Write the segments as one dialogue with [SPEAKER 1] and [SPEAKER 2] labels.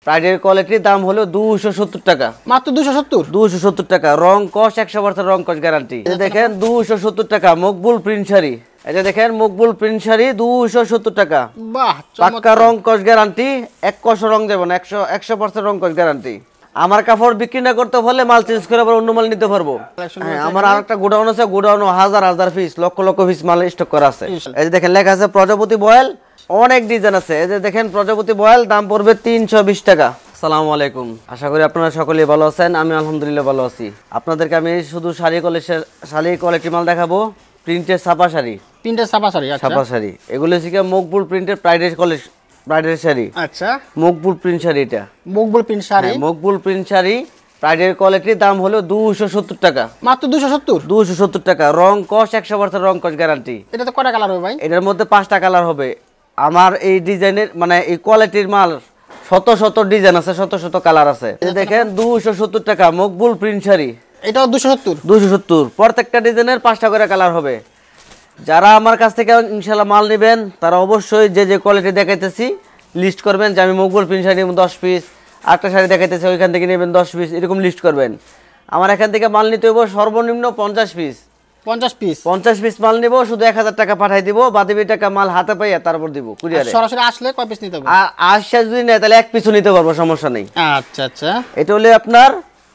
[SPEAKER 1] প্রাইডের কোয়ালিটির দাম হলো 270 টাকা।
[SPEAKER 2] মাত্র 270?
[SPEAKER 1] 270 টাকা, রং কস 100% রং কস গ্যারান্টি। এই যে দেখেন 270 টাকা মকবুল প্রিন্ট শাড়ি। এই যে দেখেন মকবুল প্রিন্ট শাড়ি 270 টাকা।
[SPEAKER 2] বাহ,
[SPEAKER 1] পাক্কা রং কস গ্যারান্টি, এক কস রং দেবেন, 100% রং কস গ্যারান্টি। আমার কাপড় বিক্রি না করতে হলে মাল চেঞ্জ করে আবার অন্য মাল নিতে পারবো। হ্যাঁ, আমার আরেকটা গোডাউন আছে, গোডাউনে হাজার হাজার পিস, লক্ষ লক্ষ পিস মাল স্টক করা আছে। এই যে দেখেন লেখা আছে প্রজাপতি বয়েল, অনেক ডিজাইন আছে। এই যে দেখেন প্রজাপতি বয়েল, দাম পড়বে 320 টাকা। আসসালামু আলাইকুম, আশা করি আপনারা সকলেই ভালো আছেন। আমি আলহামদুলিল্লাহ ভালো আছি। আপনাদেরকে আমি শুধু শাড়ি কোয়ালিটি মাল দেখাবো। প্রিন্টের ছাপা শাড়ি,
[SPEAKER 2] প্রিন্টের ছাপা শাড়ি। আচ্ছা,
[SPEAKER 1] ছাপা শাড়ি এগুলো হচ্ছে মকবুল প্রিন্টের প্রাইডের শাড়ি।
[SPEAKER 2] আচ্ছা,
[SPEAKER 1] মকবুল প্রিন্ট শাড়ি, এটা
[SPEAKER 2] মকবুল প্রিন্ট শাড়ি।
[SPEAKER 1] মকবুল প্রিন্ট শাড়ি প্রাইডের কোয়ালিটির দাম হলো 270 টাকা।
[SPEAKER 2] মাত্র 270?
[SPEAKER 1] 270 টাকা, রং কস 100% রং কস গ্যারান্টি।
[SPEAKER 2] এটাতে কয়টা কালার হবে ভাই?
[SPEAKER 1] এটার মধ্যে 5টা কালার হবে। আমার এই ডিজাইনের মানে এই কোয়ালিটির মাল শত শত ডিজাইন আছে, শত শত কালার আছে। এই দেখেন 270 টাকা মকবুল প্রিন্ট শাড়ি,
[SPEAKER 2] এটাও 270?
[SPEAKER 1] 270। প্রত্যেকটা ডিজাইনের 5টা করে কালার হবে। যারা আমার কাছ থেকে ইনশাআল্লাহ মাল নেবেন তারা অবশ্যই যে যে কোয়ালিটি দেখাইতেছি লিস্ট করবেন, যে আমি মকবুল প্রিন্ট শাড়ি 10 পিস, আরেকটা শাড়ি দেখাইতেছি ওইখান থেকে নেবেন 10 পিস, এরকম লিস্ট করবেন। আমার এখান থেকে মাল নিতে হইব সর্বনিম্ন 50 পিস।
[SPEAKER 2] 50 পিস?
[SPEAKER 1] 50 পিস মাল নিব, শুধু 1000 টাকা পাঠাই দিব, বাকি টাকা মাল হাতে পাইয়া তারপর দিব কুরিয়ারে।
[SPEAKER 2] সরাসরি আসলে কয় পিস নিতে হবে?
[SPEAKER 1] আসছে যদি নেয় তাহলে এক পিসও নিতে পারবো, সমস্যা নেই।
[SPEAKER 2] আচ্ছা আচ্ছা,
[SPEAKER 1] এটা হলে আপনার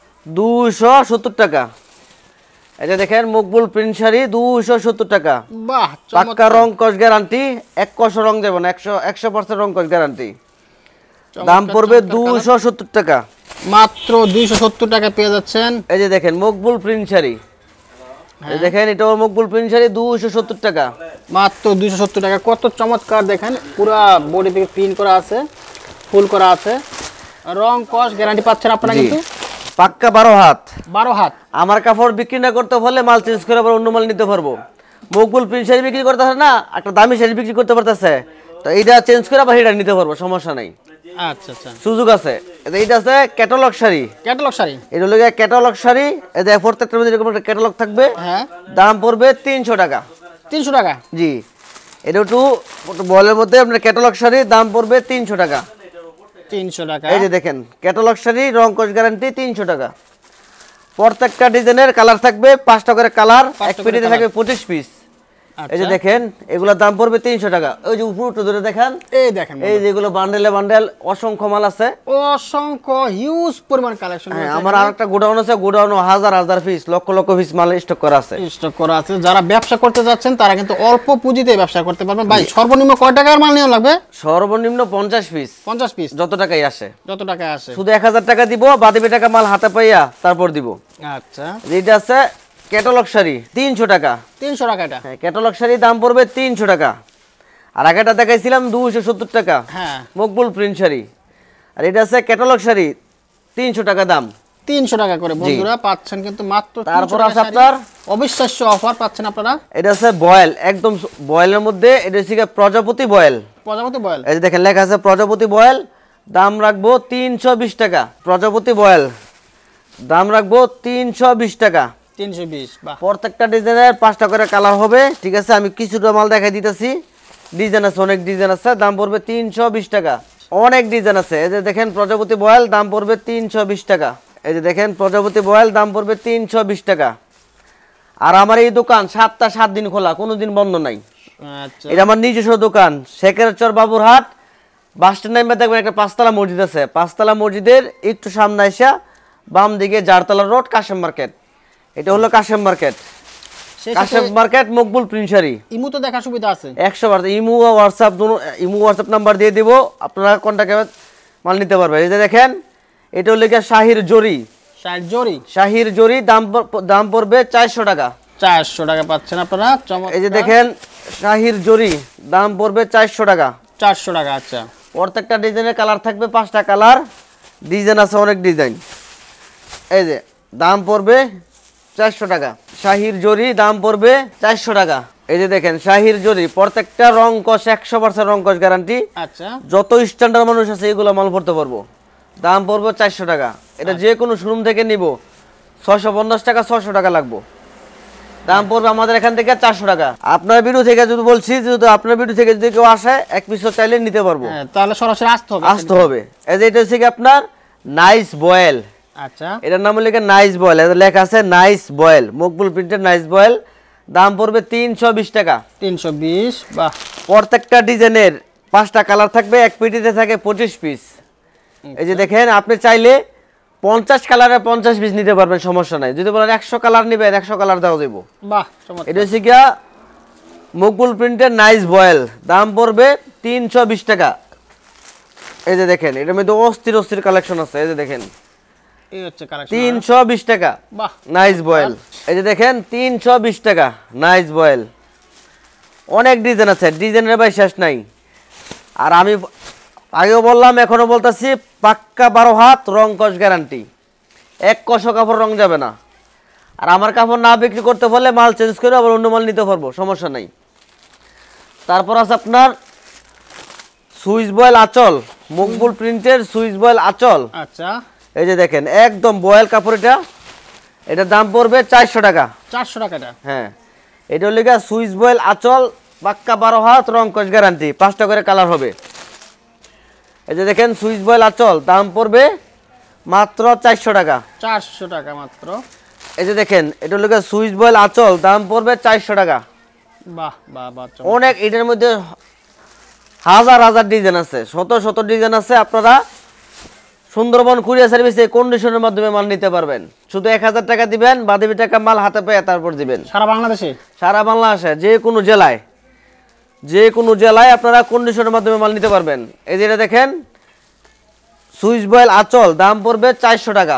[SPEAKER 1] 270 টাকা। এটা দেখেন মকবুল প্রিন্ট শাড়ি 270 টাকা।
[SPEAKER 2] বাহ,
[SPEAKER 1] পাক্কা রং কস গ্যারান্টি, এক কস রং দেবেন, 100% রং কস গ্যারান্টি। দাম পড়বে 270 টাকা।
[SPEAKER 2] মাত্র 270 টাকা পেয়ে যাচ্ছেন।
[SPEAKER 1] এই যে দেখেন মকবুল প্রিন্ট শাড়ি, এই দেখেন এটাও মকবুল প্রিন্ট শাড়ি 270 টাকা।
[SPEAKER 2] মাত্র 270 টাকা। কত চমৎকার দেখেন, পুরো বডি থেকে প্রিন্ট করা আছে, ফুল করা আছে, রং কস গ্যারান্টি পাচ্ছেন আপনারা কিন্তু।
[SPEAKER 1] পাক্কা 12 হাত।
[SPEAKER 2] 12 হাত।
[SPEAKER 1] আমার কাপড় বিক্রি না করতে হলে মাল চেঞ্জ করে আবার অন্য মাল নিতে পারবো। মকবুল প্রিন্ট শাড়ি বিক্রি করতে হয় না, একটা দামি শাড়ি বিক্রি করতে পারতেছে, তো এইটা চেঞ্জ করে আবার এটা নিতে পারবো, সমস্যা নাই।
[SPEAKER 2] আচ্ছা আচ্ছা,
[SPEAKER 1] সুযোগ আছে। এইটা আছে ক্যাটালগ শাড়ি।
[SPEAKER 2] ক্যাটালগ শাড়ি,
[SPEAKER 1] এটা হলো ক্যাটালগ শাড়ি। এই যে প্রত্যেকটার মধ্যে এরকম একটা ক্যাটালগ থাকবে।
[SPEAKER 2] হ্যাঁ,
[SPEAKER 1] দাম পড়বে 300 টাকা।
[SPEAKER 2] 300 টাকা?
[SPEAKER 1] জি, এটা একটু বলের মধ্যে আপনার ক্যাটালগ শাড়ি, দাম পড়বে 300 টাকা।
[SPEAKER 2] 300 টাকা।
[SPEAKER 1] এই যে দেখেন ক্যাটালগ শাড়ি, রং কস গ্যারান্টি, 300 টাকা। প্রত্যেকটা ডিজাইনের কালার থাকবে 5টা করে কালার, এক পেটিতে থাকবে 25 পিস। এই যে দেখেন এগুলোর দাম পড়বে 300 টাকা। ওই যে উপরটা ধরে দেখেন,
[SPEAKER 2] এই দেখেন,
[SPEAKER 1] এই যেগুলো বান্ডেলে বান্ডেল অসংখ্য মাল আছে,
[SPEAKER 2] অসংখ্য হিউজ পরিমাণ কালেকশন।
[SPEAKER 1] হ্যাঁ, আমার আরেকটা গোডাউন আছে, গোডাউনে হাজার হাজার পিস, লক্ষ লক্ষ পিস মাল স্টক করা আছে।
[SPEAKER 2] স্টক করা আছে। যারা ব্যবসা করতে যাচ্ছেন তারা কিন্তু অল্প পুঁজিতে ব্যবসা করতে পারবেন। ভাই সর্বনিম্ন কয় টাকার মাল নেওয়া লাগবে?
[SPEAKER 1] সর্বনিম্ন 50 পিস।
[SPEAKER 2] 50 পিস?
[SPEAKER 1] যত টাকাই আসে।
[SPEAKER 2] যত টাকায় আসে।
[SPEAKER 1] শুধু 1000 টাকা দিব, বাকি টাকা মাল হাতে পাইয়া তারপর দিব।
[SPEAKER 2] আচ্ছা,
[SPEAKER 1] এইটা আছে ক্যাটালগ শাড়ি 300 টাকা।
[SPEAKER 2] 300 টাকা এটা?
[SPEAKER 1] হ্যাঁ, ক্যাটালগ শাড়ি দাম পড়বে 300 টাকা। আর আগেটা দেখাইছিলাম 270 টাকা।
[SPEAKER 2] হ্যাঁ,
[SPEAKER 1] মকবুল প্রিন্ট শাড়ি। আর এটা আছে ক্যাটালগ শাড়ি 300 টাকা দাম।
[SPEAKER 2] 300 টাকা করে বন্ধুরা পাচ্ছেন কিন্তু মাত্র।
[SPEAKER 1] তারপর আছে আপনার
[SPEAKER 2] অবিশ্বাস্য অফার পাচ্ছেন আপনারা।
[SPEAKER 1] এটা আছে বয়েল, একদম বয়েলের মধ্যে। এটা হচ্ছে প্রজাপতি বয়েল।
[SPEAKER 2] প্রজাপতি বয়েল?
[SPEAKER 1] এই যে দেখেন লেখা আছে প্রজাপতি বয়েল, দাম রাখবো 320 টাকা। প্রজাপতি বয়েল, দাম রাখবো 320 টাকা।
[SPEAKER 2] 320? বাহ।
[SPEAKER 1] প্রত্যেকটা ডিজাইনের 5টা করে কালার হবে। ঠিক আছে, আমি কিছুটা মাল দেখাই দিতেছি। ডিজাইন আছে, অনেক ডিজাইন আছে, দাম পড়বে 320 টাকা। অনেক ডিজাইন আছে। এই যে দেখেন প্রজাপতি বয়েল, দাম পড়বে 320 টাকা। এই যে দেখেন প্রজাপতি বয়েল, দাম পড়বে 320 টাকা। আর আমার এই দোকান 7 দিন খোলা, কোনো দিন বন্ধ নাই।
[SPEAKER 2] আচ্ছা,
[SPEAKER 1] এটা আমার নিজস্ব দোকান, শেখেরচর বাবুরহাট বাস স্ট্যান্ড নামে দেখবেন একটা 5তলা মসজিদ আছে। 5তলা মসজিদের একটু সামনে এসে বাম দিকে জারতলা রোড, কাশেম মার্কেট। এটা হলো Kashem market. Kashem market Maqbool print sari.
[SPEAKER 2] Imo তো দেখা সুবিধা আছে?
[SPEAKER 1] 100%। ইমু হোয়াটসঅ্যাপ নাম্বার দিয়ে দিব, আপনারা কন্টাক্টে মাল নিতে পারবেন। এই যে দেখেন এটা হলো শাহির জরি। শাহির জরি, দাম পড়বে 400 টাকা।
[SPEAKER 2] 400 টাকা পাচ্ছেন আপনারা।
[SPEAKER 1] এই যে দেখেন শাহির জরি, দাম পড়বে 400 টাকা।
[SPEAKER 2] 400 টাকা। আচ্ছা,
[SPEAKER 1] প্রত্যেকটা ডিজাইনের কালার থাকবে 5টা কালার, ডিজাইন আছে অনেক ডিজাইন। এই যে দাম পড়বে 400 টাকা। শাহির জরি, দাম পড়বে 400 টাকা। এই যে দেখেন শাহির জরি, প্রত্যেকটা রং কস 100% রং কস গ্যারান্টি।
[SPEAKER 2] আচ্ছা,
[SPEAKER 1] যত স্ট্যান্ডার্ড মানুষ আছে এগুলো মাল পড়তে পারবো। দাম পড়বে 400 টাকা। এটা যে কোনো শোরুম থেকে নিব 650 টাকা, 600 টাকা লাগবো। দাম পড়বে আমাদের এখান থেকে 400 টাকা। আপনার ভিডিও থেকে যদি বলছি, যদি আপনার ভিডিও থেকে যদি কেউ আসে এক পিসও চাইলে নিতে পারবো।
[SPEAKER 2] হ্যাঁ, তাহলে সরাসরি
[SPEAKER 1] আসতে হবে। এই যে এটা হচ্ছে কি আপনার নাইস বয়েল।
[SPEAKER 2] আচ্ছা,
[SPEAKER 1] এটার নাম হলো নাইস বয়েল, এটা লেখা আছে নাইস বয়েল, মকবুল প্রিন্টের নাইস বয়েল। দাম পড়বে 320 টাকা।
[SPEAKER 2] 320। বাহ,
[SPEAKER 1] প্রত্যেকটা ডিজাইনের 5টা কালার থাকবে, এক পেটিতে থাকে 25 পিস। এই যে দেখেন, আপনি চাইলে 50 কালারে 50 পিস নিতে পারবেন, সমস্যা নাই। যদি বলেন 100 কালার নেবেন, 100 কালার দেওয়া যাবো।
[SPEAKER 2] বাহ, চমৎকার।
[SPEAKER 1] এটা হচ্ছে গিয়া মকবুল প্রিন্টের নাইস বয়েল, দাম পড়বে 320 টাকা। এই যে দেখেন, এটার মধ্যে অস্থির অস্থির কালেকশন আছে। এই যে দেখেন,
[SPEAKER 2] এই হচ্ছে কালেকশন।
[SPEAKER 1] 320 টাকা।
[SPEAKER 2] বাহ,
[SPEAKER 1] নাইস বয়েল। এই যে দেখেন 320 টাকা নাইস বয়েল। অনেক ডিজাইন আছে, ডিজাইনের ভাই শেষ নাই। আর আমি আগেও বললাম, এখনো বলতেছি, পাক্কা 12 হাত রং কস গ্যারান্টি, এক কষও কাপড় রং যাবে না। আর আমার কাপড় না বিক্রি করতে পারলে মাল চেঞ্জ করে আবার অন্য মাল নিতে পারবো, সমস্যা নাই। তারপর আছে আপনার সুইচ বয়েল আঁচল, মকবুল প্রিন্টের সুইচ বয়েল আঁচল।
[SPEAKER 2] আচ্ছা,
[SPEAKER 1] এই যে দেখেন, একদম বয়েল কাপড়। এটার দাম পড়বে 400 টাকা।
[SPEAKER 2] 400 টাকা এটা।
[SPEAKER 1] হ্যাঁ, এটা হলো গিয়া সুইচ বয়েল আঁচল, পাক্কা 12 হাত রং কস গ্যারান্টি, 5টা করে কালার হবে। এই যে দেখেন সুইচ বয়েল আঁচল, দাম পড়বে মাত্র 400 টাকা।
[SPEAKER 2] 400 টাকা মাত্র।
[SPEAKER 1] এই যে দেখেন, এটা হলো গিয়া সুইচ বয়েল আঁচল, দাম পড়বে 400 টাকা।
[SPEAKER 2] বাহ বাহ বাহ,
[SPEAKER 1] অনেক, এটার মধ্যে হাজার হাজার ডিজাইন আছে, শত শত ডিজাইন আছে। আপনারা সুন্দরবন কুরিয়ার সার্ভিসে কন্ডিশনের মাধ্যমে মাল নিতে পারবেন। শুধু 1000 টাকা দিবেন, বাকি টাকা মাল হাতে পেয়ে তারপর দিবেন।
[SPEAKER 2] সারা বাংলাদেশে? সারা
[SPEAKER 1] বাংলাদেশে যে কোনো জেলায়, যে কোনো জেলায় আপনারা কন্ডিশনের মাধ্যমে মাল নিতে পারবেন। এই যে এটা দেখেন সুইচ বয়েল আঁচল, দাম পড়বে 400 টাকা।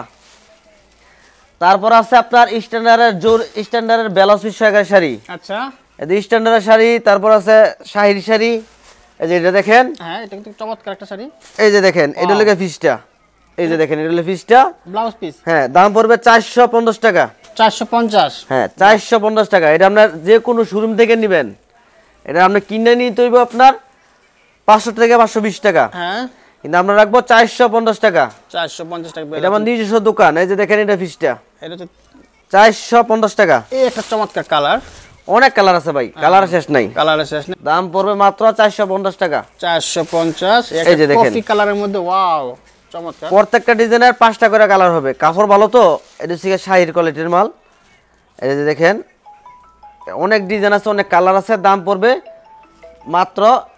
[SPEAKER 1] তারপর আছে আপনার স্ট্যান্ডার্ডের ব্লাউজ পিস সহকারে শাড়ি।
[SPEAKER 2] আচ্ছা,
[SPEAKER 1] এই স্ট্যান্ডার্ডের শাড়ি। তারপর আছে শাহির শাড়ি। এই যে এটা দেখেন,
[SPEAKER 2] হ্যাঁ, এটা কিন্তু চমৎকার একটা শাড়ি।
[SPEAKER 1] এই যে দেখেন, এটা হলো পিসটা। এই যে দেখেন, এটা হলো পিসটা,
[SPEAKER 2] ব্লাউজ পিস।
[SPEAKER 1] হ্যাঁ, দাম পড়বে 450 টাকা।
[SPEAKER 2] 450?
[SPEAKER 1] হ্যাঁ, 450 টাকা। এটা আপনার যে কোনো শোরুম থেকে নেবেন, এটা আপনি কিনে নিতে হইব আপনার 500 থেকে 520 টাকা।
[SPEAKER 2] হ্যাঁ,
[SPEAKER 1] কিন্তু আমরা রাখবো 450 টাকা।
[SPEAKER 2] 450 টাকা।
[SPEAKER 1] এটা আমার নিজস্ব দোকান। এই যে দেখেন, এটা পিসটা,
[SPEAKER 2] এটা তো
[SPEAKER 1] 450 টাকা।
[SPEAKER 2] এই একটা চমৎকার কালার।
[SPEAKER 1] অনেক কালার আছে ভাই, কালার শেষ নাই।
[SPEAKER 2] কালারের শেষ নেই।
[SPEAKER 1] দাম পড়বে মাত্র 450 টাকা।
[SPEAKER 2] 450।
[SPEAKER 1] এই যে দেখেন,
[SPEAKER 2] কফি কালারের মধ্যে, ওয়াও, চমৎকার।
[SPEAKER 1] প্রত্যেকটা ডিজাইনের 5টা করে কালার হবে। কাপড় ভালো তো, এটা হচ্ছে শাহির কোয়ালিটির মাল। এই যে দেখেন, অনেক ডিজাইন আছে, অনেক কালার আছে। দাম পড়বে মাত্র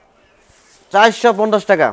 [SPEAKER 1] 450 টাকা।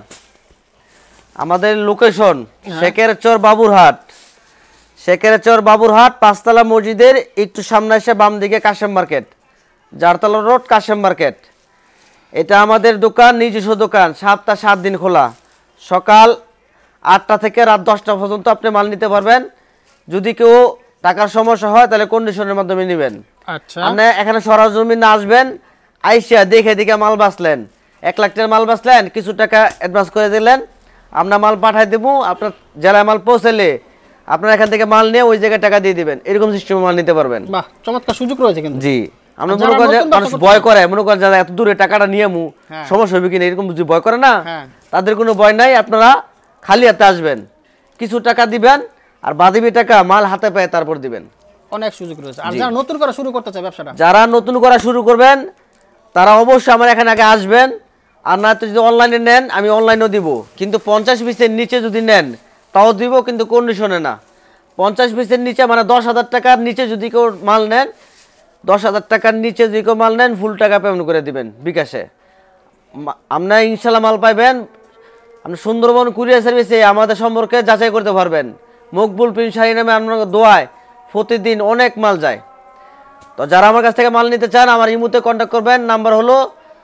[SPEAKER 1] আমাদের লোকেশন শেখেরচর বাবুরহাট। শেখেরচর বাবুরহাট, 5তলা মসজিদের একটু সামনে এসে বাম দিকে Kashem market, Jartola road, Kashem market. এটা আমাদের দোকান, নিজস্ব দোকান। সপ্তাহে 7 দিন খোলা। সকাল 8টা থেকে রাত 10টা পর্যন্ত আপনি মাল নিতে পারবেন। যদি কেউ টাকার সমস্যা হয় তাহলে কন্ডিশনের মাধ্যমে নেবেন।
[SPEAKER 2] আচ্ছা,
[SPEAKER 1] আপনি এখানে সরাসরি না আসবেন, আইসা দেখে দেখে মাল বাঁচলেন, 1 লাখ টাকার মাল বাঁচলেন, কিছু টাকা অ্যাডভান্স করে দিলেন, আমরা মাল পাঠাই দেবো। আপনার জেলায় মাল পৌঁছালে আপনার এখান থেকে মাল নিয়ে ওই জায়গায় টাকা দিয়ে দিবেন। এরকম সিস্টেমে মাল নিতে পারবেন।
[SPEAKER 2] বাহ, চমৎকার সুযোগ রয়েছে কিন্তু।
[SPEAKER 1] জি, আমরা মনে করেন মানুষ ভয় করে, মনে করেন যারা এত দূরে টাকাটা নিয়ে সমস্যা হবে কিনা, এরকম যদি ভয় করে না, তাদের কোনো ভয় নাই। আপনারা খালি হাতে আসবেন, কিছু টাকা দিবেন, আর বাকি টাকা মাল হাতে পেয়ে তারপর দিবেন।
[SPEAKER 2] অনেক সুযোগ রয়েছে। আর যারা নতুন করে শুরু করতে চায় ব্যবসাটা,
[SPEAKER 1] যারা নতুন করা শুরু করবেন, তারা অবশ্যই আমার এখানে আগে আসবেন। আর না তো যদি অনলাইনে নেন, আমি অনলাইনেও দিব, কিন্তু 50 পিসের নিচে যদি নেন তাও দিব, কিন্তু কন্ডিশনে না। 50 পিসের নিচে মানে 10,000 টাকার নিচে যদি কেউ মাল নেন, 10,000 টাকার নিচে যদি কেউ মাল নেন, ফুল টাকা পেমেন্ট করে দিবেন বিকাশে। আপনার ইনশাল্লাহ মাল পাইবেন। আপনি সুন্দরবন কুরিয়ার সার্ভিসে আমাদের সম্পর্কে যাচাই করতে পারবেন। মকবুল প্রিন্ট শাড়ি নামে আপনার দোয়ায় প্রতিদিন অনেক মাল যায়। তো যারা আমার কাছ থেকে মাল নিতে চান, আমার ইমুতে কন্ট্যাক্ট করবেন। নাম্বার হলো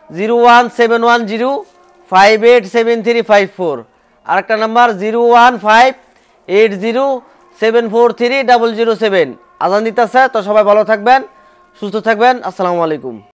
[SPEAKER 1] 01710587354। আরেকটা নাম্বার 01580743007। আজান দিতেছে। তো সবাই ভালো থাকবেন, সুস্থ থাকবেন। আসসালামু আলাইকুম।